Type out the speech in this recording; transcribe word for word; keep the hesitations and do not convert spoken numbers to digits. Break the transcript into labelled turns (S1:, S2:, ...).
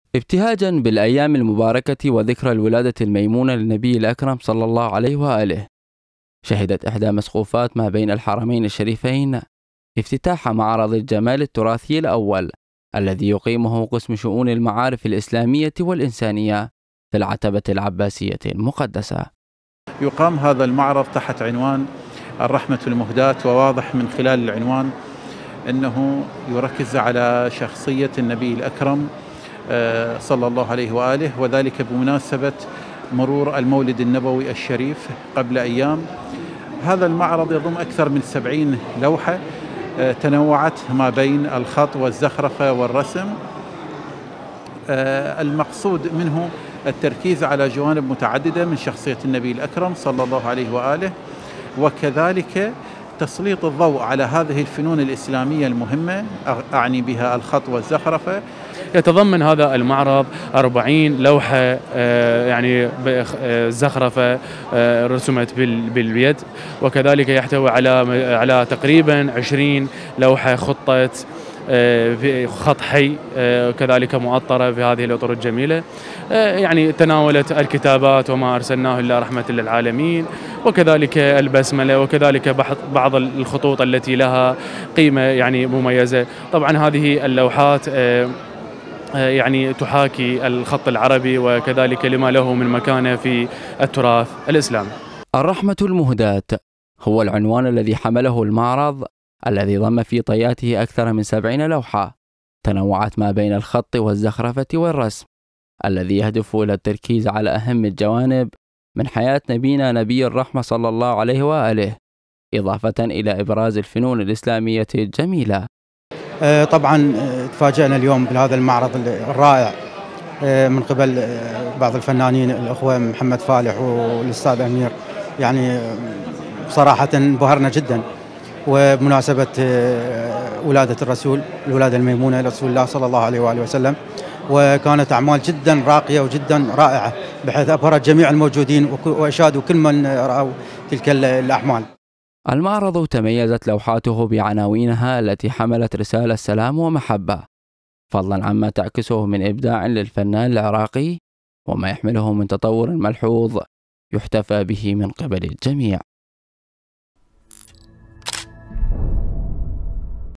S1: ابتهاجا بالأيام المباركة وذكرى الولادة الميمونة للنبي الأكرم صلى الله عليه وآله، شهدت إحدى مسقوفات ما بين الحرمين الشريفين افتتاح معرض الجمال التراثي الأول الذي يقيمه قسم شؤون المعارف الإسلامية والإنسانية في العتبة العباسية المقدسة.
S2: يقام هذا المعرض تحت عنوان الرحمة المهداة، وواضح من خلال العنوان أنه يركز على شخصية النبي الأكرم صلى الله عليه وآله، وذلك بمناسبة مرور المولد النبوي الشريف قبل أيام. هذا المعرض يضم أكثر من سبعين لوحة تنوعت ما بين الخط والزخرفة والرسم. المقصود منه التركيز على جوانب متعددة من شخصية النبي الأكرم صلى الله عليه وآله، وكذلك تسليط الضوء على هذه الفنون الإسلامية المهمة، أعني بها الخط والزخرفة.
S3: يتضمن هذا المعرض أربعين لوحة يعني زخرفة رسمت باليد، وكذلك يحتوي على على تقريبا عشرين لوحة خطة في خط حي، كذلك مؤطرة في هذه الأطر الجميلة. يعني تناولت الكتابات وما أرسلناه إلا رحمة للعالمين، وكذلك البسملة، وكذلك بعض الخطوط التي لها قيمة يعني مميزة. طبعا هذه اللوحات يعني تحاكي الخط العربي، وكذلك لما له من مكانة في التراث الإسلامي.
S1: الرحمة المهداة هو العنوان الذي حمله المعرض، الذي ضم في طياته أكثر من سبعين لوحة تنوعت ما بين الخط والزخرفة والرسم، الذي يهدف إلى التركيز على أهم الجوانب من حياة نبينا نبي الرحمة صلى الله عليه وآله، إضافة إلى إبراز الفنون الإسلامية الجميلة.
S4: طبعا تفاجأنا اليوم بهذا المعرض الرائع من قبل بعض الفنانين الأخوة محمد فالح والأستاذ أمير، يعني صراحة انبهرنا جدا، وبمناسبة ولادة الرسول، الولادة الميمونة لرسول الله صلى الله عليه وآله وسلم، وكانت أعمال جدا راقية وجدا رائعة بحيث أبهرت جميع الموجودين وأشادوا كل من رأوا تلك الأعمال.
S1: المعرض تميزت لوحاته بعناوينها التي حملت رسالة سلام ومحبة، فضلا عما تعكسه من إبداع للفنان العراقي وما يحمله من تطور ملحوظ يحتفى به من قبل الجميع.